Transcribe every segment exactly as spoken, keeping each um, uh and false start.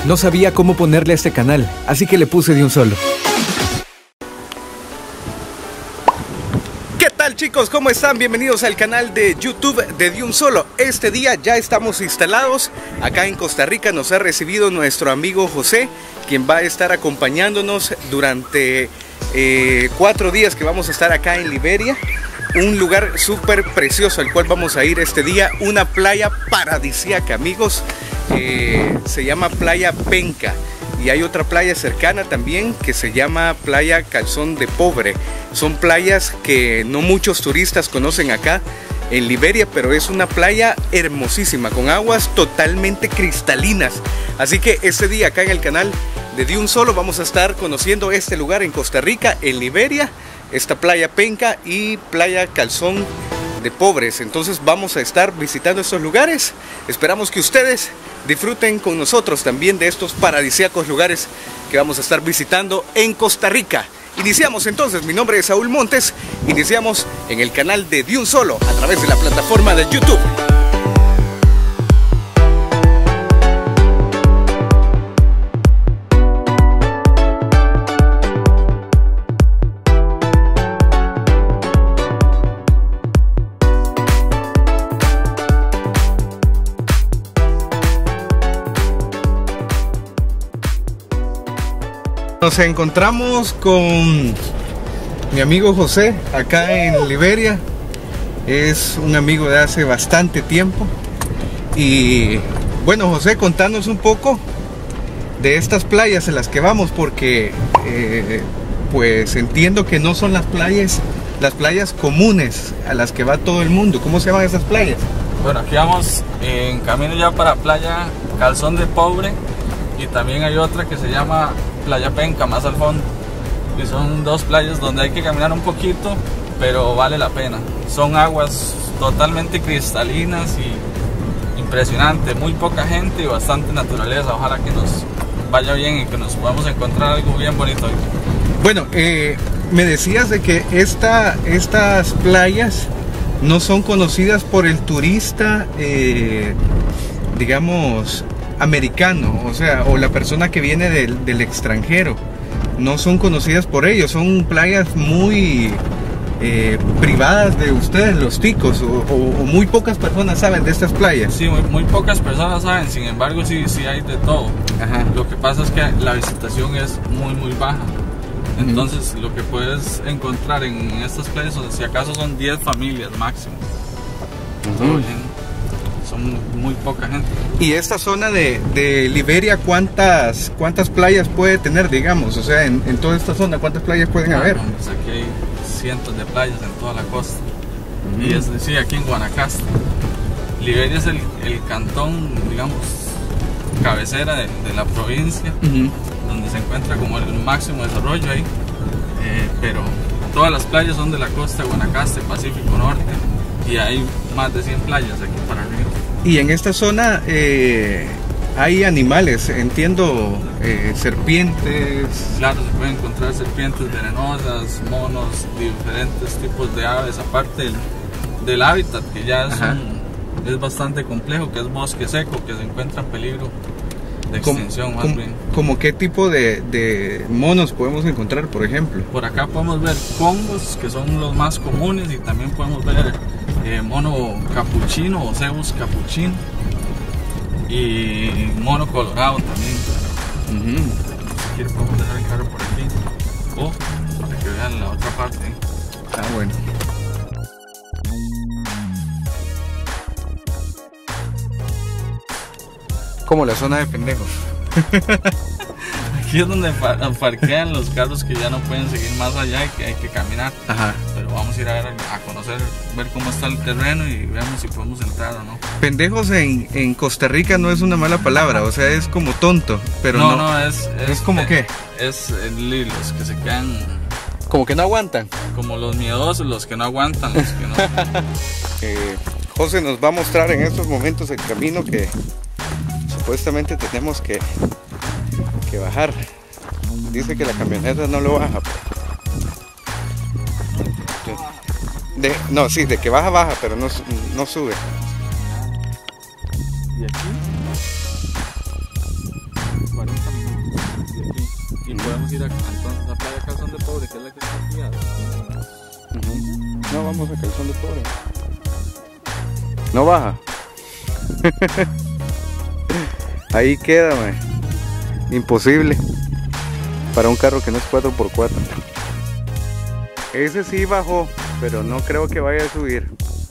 No sabía cómo ponerle a este canal, así que le puse De Un Solo. ¿Qué tal, chicos? ¿Cómo están? Bienvenidos al canal de YouTube de De Un Solo. Este día ya estamos instalados acá en Costa Rica. Nos ha recibido nuestro amigo José, quien va a estar acompañándonos durante eh, cuatro días que vamos a estar acá en Liberia. Un lugar súper precioso al cual vamos a ir este día. Una playa paradisíaca, amigos. Eh, se llama Playa Penca. Y hay otra playa cercana también que se llama Playa Calzón de Pobre. Son playas que no muchos turistas conocen acá en Liberia, pero es una playa hermosísima, con aguas totalmente cristalinas. Así que este día acá en el canal de De Un Solo vamos a estar conociendo este lugar en Costa Rica, en Liberia. Esta Playa Penca y Playa Calzón de Pobres. Entonces vamos a estar visitando estos lugares. Esperamos que ustedes disfruten con nosotros también de estos paradisíacos lugares que vamos a estar visitando en Costa Rica. Iniciamos entonces, mi nombre es Saúl Montes. Iniciamos en el canal de De Un Solo a través de la plataforma de YouTube. Nos encontramos con mi amigo José acá en Liberia. Es un amigo de hace bastante tiempo. Y bueno, José, contanos un poco de estas playas en las que vamos, porque eh, pues entiendo que no son las playas las playas comunes a las que va todo el mundo. ¿Cómo se llaman esas playas? Bueno, aquí vamos en camino ya para Playa Calzón de Pobre, y también hay otra que se llama Playa Penca, más al fondo. Y son dos playas donde hay que caminar un poquito, pero vale la pena. Son aguas totalmente cristalinas y impresionante. Muy poca gente y bastante naturaleza. Ojalá que nos vaya bien y que nos podamos encontrar algo bien bonito hoy. Bueno, eh, me decías de que esta, estas playas no son conocidas por el turista, eh, digamos, americano, o sea, o la persona que viene del, del extranjero. No son conocidas por ello, son playas muy eh, privadas de ustedes, los ticos, o, o, o muy pocas personas saben de estas playas. Sí, muy, muy pocas personas saben, sin embargo sí, sí hay de todo. Ajá. Lo que pasa es que la visitación es muy muy baja. Entonces uh-huh. Lo que puedes encontrar en estas playas, si acaso son diez familias máximo. Uh-huh. Son muy poca gente. ¿Y esta zona de, de Liberia cuántas cuántas playas puede tener, digamos? O sea, en, en toda esta zona, ¿cuántas playas pueden ah, haber? Pues aquí hay cientos de playas en toda la costa. Uh-huh. Y es decir, aquí en Guanacaste. Liberia es el, el cantón, digamos, cabecera de, de la provincia, uh-huh. donde se encuentra como el máximo desarrollo ahí. Eh, pero todas las playas son de la costa de Guanacaste, Pacífico Norte. Y hay más de cien playas aquí para arriba. Y en esta zona eh, hay animales, entiendo, eh, serpientes. Claro, se pueden encontrar serpientes venenosas, monos, diferentes tipos de aves, aparte del, del hábitat, que ya es, un, es bastante complejo, que es bosque seco, que se encuentra en peligro de extinción. ¿Cómo, más bien. ¿Cómo qué tipo de, de monos podemos encontrar, por ejemplo? Por acá podemos ver congos, que son los más comunes, y también podemos ver Eh, mono capuchino o cebus capuchino, y mono colorado también. Uh-huh. Si quieren podemos dejar el carro por aquí, o para que vean la otra parte. Ah, bueno. Como la zona de pendejos. Aquí es donde parquean los carros que ya no pueden seguir más allá y que hay que caminar. Ajá. Pero vamos a ir a, ver, a conocer, ver cómo está el terreno y veamos si podemos entrar o no. Pendejos en, en Costa Rica no es una mala palabra, o sea, es como tonto, pero no. No, no, es... ¿Es, ¿Es como eh, qué? Es el, los que se quedan... Como que no aguantan. Como los miedosos, los que no aguantan, los que no... eh, José nos va a mostrar en estos momentos el camino que supuestamente tenemos que... que bajar. Dice que la camioneta no lo baja. De, no, sí, de que baja, baja, pero no, no sube. ¿Y aquí? podemos ir a, entonces, a Playa Calzón de Pobre, que es la que está aquí. Uh-huh. No, vamos a Calzón de Pobre. No baja. Ahí queda, man. Imposible para un carro que no es cuatro por cuatro. Ese sí bajó, pero no creo que vaya a subir.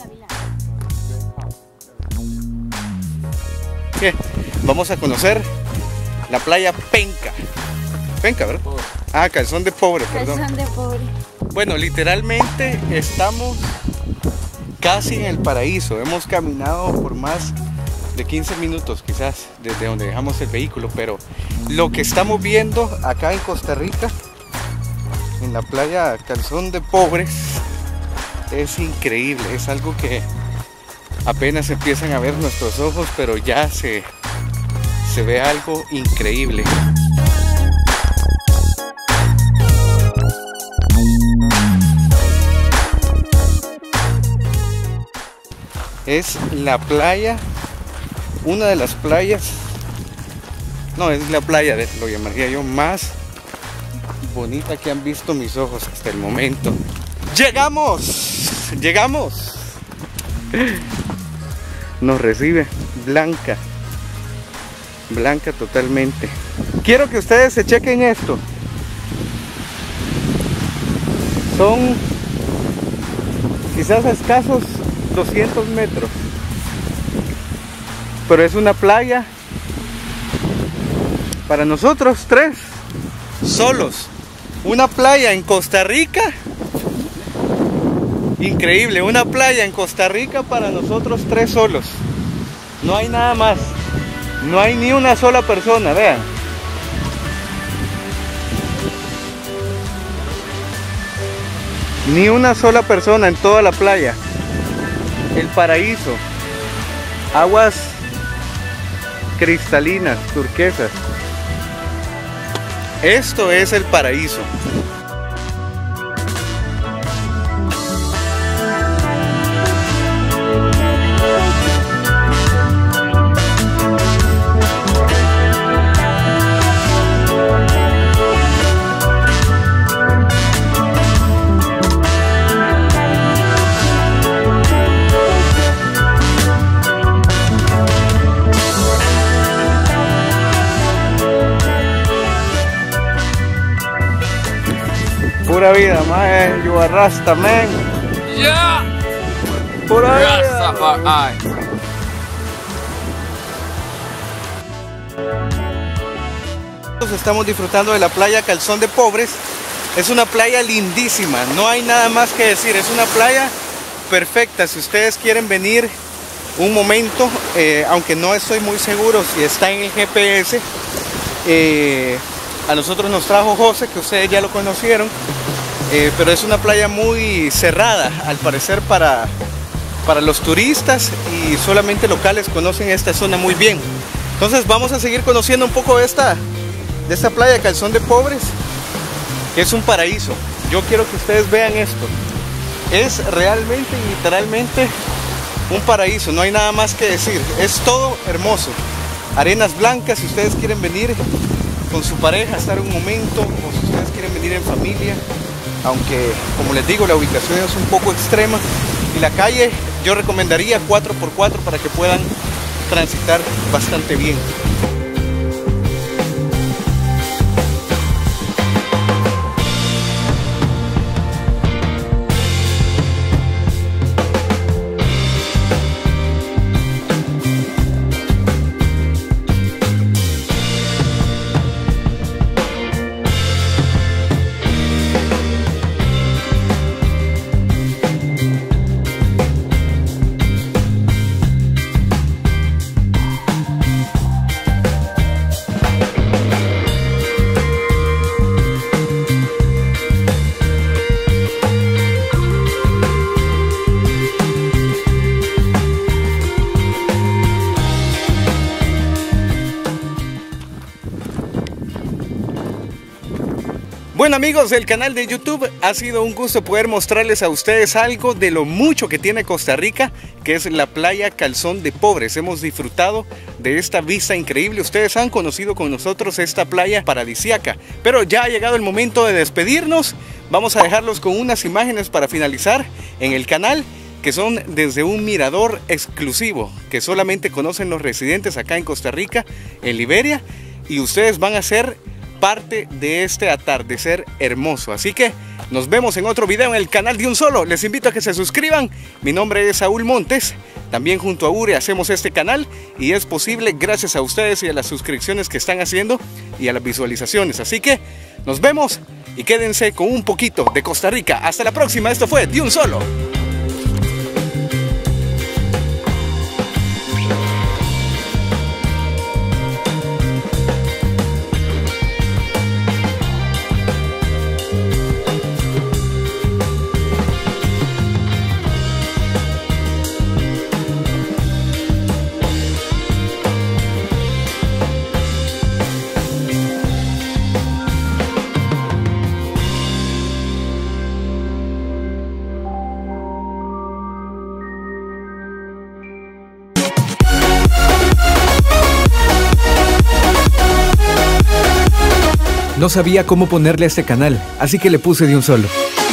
¿Qué? Vamos a conocer la playa Penca. Penca, ¿verdad? Ah, Calzón de Pobre, perdón. Calzón de Pobre. Bueno, literalmente estamos casi en el paraíso. Hemos caminado por más de quince minutos quizás desde donde dejamos el vehículo, pero lo que estamos viendo acá en Costa Rica, en la playa Calzón de Pobres, es increíble. Es algo que apenas empiezan a ver nuestros ojos, pero ya se, se ve algo increíble. Es la playa, una de las playas, no, es la playa, de, lo llamaría yo, más bonita que han visto mis ojos hasta el momento. ¡Llegamos! ¡Llegamos! Nos recibe Blanca, Blanca totalmente. Quiero que ustedes se chequen esto. Son quizás escasos doscientos metros, pero es una playa para nosotros tres solos. Una playa en Costa Rica, increíble, una playa en Costa Rica para nosotros tres solos. No hay nada más, no hay ni una sola persona, vean. Ni una sola persona en toda la playa. El paraíso, aguas cristalinas, turquesas. Esto es el paraíso. Pura vida, man. You are Rasta, man. Yeah. Pura vida. Rastafari. Estamos disfrutando de la playa Calzón de Pobres. Es una playa lindísima, no hay nada más que decir. Es una playa perfecta. Si ustedes quieren venir un momento, eh, aunque no estoy muy seguro si está en el G P S, eh, a nosotros nos trajo José, que ustedes ya lo conocieron, eh, pero es una playa muy cerrada, al parecer para, para los turistas, y solamente locales conocen esta zona muy bien. Entonces vamos a seguir conociendo un poco de esta, de esta playa Calzón de Pobres, que es un paraíso. Yo quiero que ustedes vean esto. Es realmente y literalmente un paraíso, no hay nada más que decir. Es todo hermoso. Arenas blancas, si ustedes quieren venir con su pareja, estar un momento, o si ustedes quieren venir en familia, aunque como les digo la ubicación es un poco extrema, y la calle yo recomendaría cuatro por cuatro para que puedan transitar bastante bien. Bueno amigos del canal de YouTube, ha sido un gusto poder mostrarles a ustedes algo de lo mucho que tiene Costa Rica, que es la playa Calzón de Pobres. Hemos disfrutado de esta vista increíble. Ustedes han conocido con nosotros esta playa paradisíaca, pero ya ha llegado el momento de despedirnos. Vamos a dejarlos con unas imágenes para finalizar en el canal, que son desde un mirador exclusivo que solamente conocen los residentes acá en Costa Rica, en Liberia, y ustedes van a ser parte de este atardecer hermoso. Así que nos vemos en otro video en el canal de Un Solo. Les invito a que se suscriban. Mi nombre es Saúl Montes. También junto a Ure hacemos este canal y es posible gracias a ustedes y a las suscripciones que están haciendo y a las visualizaciones. Así que nos vemos y quédense con un poquito de Costa Rica. Hasta la próxima. Esto fue De Un Solo. No sabía cómo ponerle a este canal, así que le puse De Un Solo.